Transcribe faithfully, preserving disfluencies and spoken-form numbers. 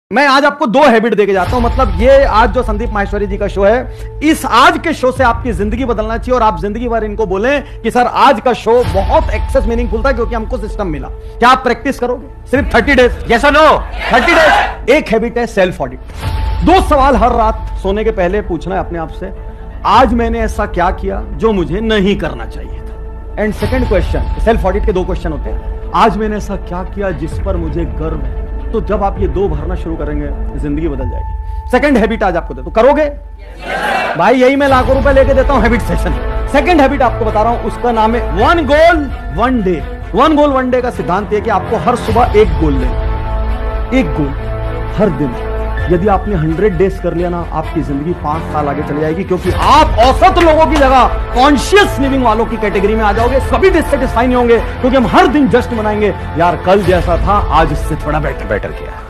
मैं आज आपको दो हैबिट देके जाता हूं। मतलब ये आज जो संदीप माहेश्वरी जी का शो है, इस आज के शो से आपकी जिंदगी बदलना चाहिए और आप जिंदगी भर इनको बोलें कि सर आज का शो बहुत एक्सेस मीनिंगफुल था क्योंकि हमको सिस्टम मिला। क्या आप प्रैक्टिस करोगे? सिर्फ थर्टी डेज? यस और नो? Thirty days. एक हैबिट है सेल्फ ऑडिट। दो सवाल हर रात सोने के पहले पूछना है अपने आप से, आज मैंने ऐसा क्या किया जो मुझे नहीं करना चाहिए था। And second question, self audit के दो क्वेश्चन होते हैं, आज मैंने ऐसा क्या किया जिस पर मुझे गर्व है। तो जब आप ये दो भरना शुरू करेंगे जिंदगी बदल जाएगी। सेकंड हैबिट आज आपको दे तो करोगे? yes. भाई यही मैं लाखों रुपए लेके देता हूं हैबिट सेशन। सेकंड हैबिट आपको बता रहा हूं, उसका नाम है one goal one day. One goal one day का सिद्धांत है कि आपको हर सुबह एक गोल लेना, एक गोल हर दिन। यदि आपने हंड्रेड डेज कर लिया ना, आपकी जिंदगी पांच साल आगे चली जाएगी क्योंकि आप औसत लोगों की जगह कॉन्शियस लिविंग वालों की कैटेगरी में आ जाओगे। कभी डिससेटिस्फाई नहीं होंगे क्योंकि हम हर दिन जस्ट मनाएंगे, यार कल जैसा था आज इससे थोड़ा बेटर बेटर किया।